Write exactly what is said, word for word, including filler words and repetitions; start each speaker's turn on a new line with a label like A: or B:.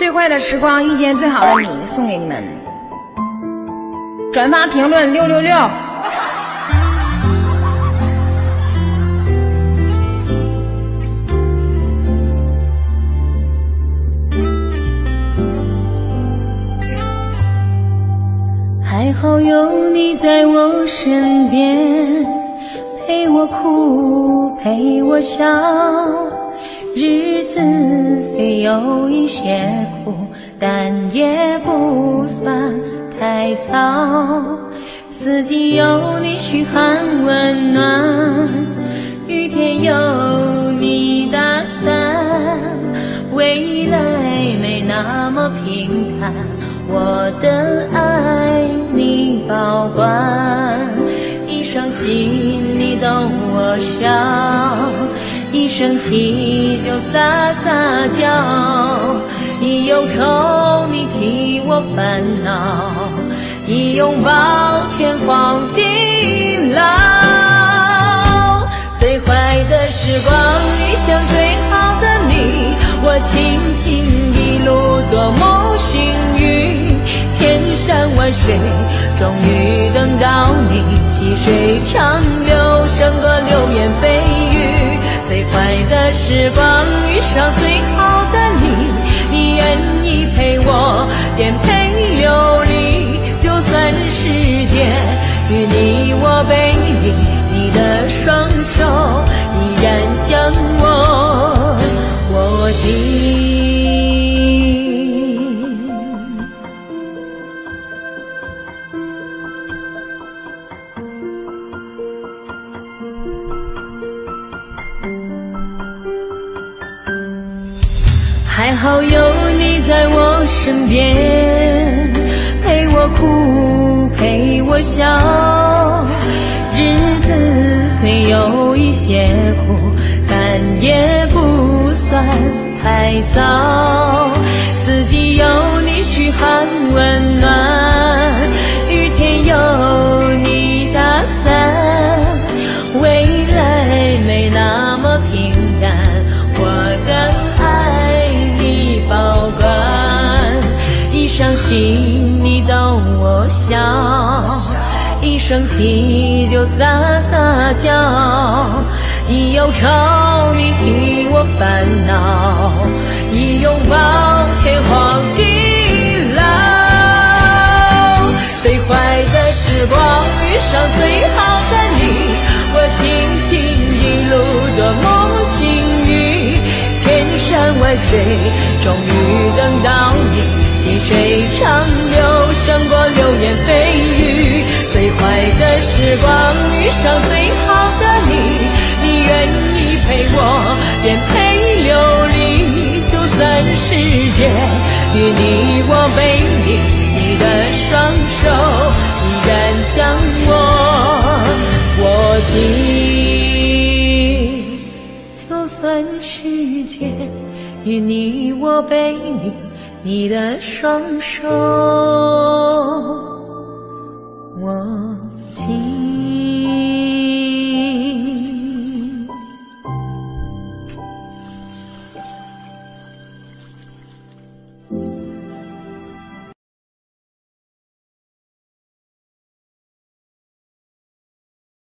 A: 最坏的时光遇见最好的你送给你们，转发评论六六六。
B: 还好有你在我身边，陪我哭，陪我笑，日子虽有一些苦，但也不算太糟。四季有你嘘寒问暖，雨天有你打伞，未来没那么平坦，我的爱你保管。一伤心你逗我笑，一生气就撒撒娇，一忧愁你替我烦恼，一拥抱天荒地老。最坏的时光遇上最好的你，我庆幸一路多么幸运，千山万水终于等到你，细水长流胜过流言蜚语。最坏的时光遇上最好的你，你愿意陪我颠沛流离，就算世界与你我背离，你的双手依然将我握紧。还好有你在我身边，陪我哭，陪我笑，日子虽有一些苦，但也不算太糟。四季有你嘘寒问暖，雨天有你打伞，未来没那么平淡，我的爱你保管。一伤心你逗我笑，一生气就撒撒娇，一忧愁你替我烦恼，一拥抱天荒地老。最坏的时光遇上最好的你，我庆幸一路多么幸运，千山万水终于等到你，细水长流胜过流言蜚语。最坏的时光遇上最好的你，你愿意陪我颠沛流离，就算世界与你我背离，你的双手依然将我握紧。就算世界与你我背离，你的双手握紧。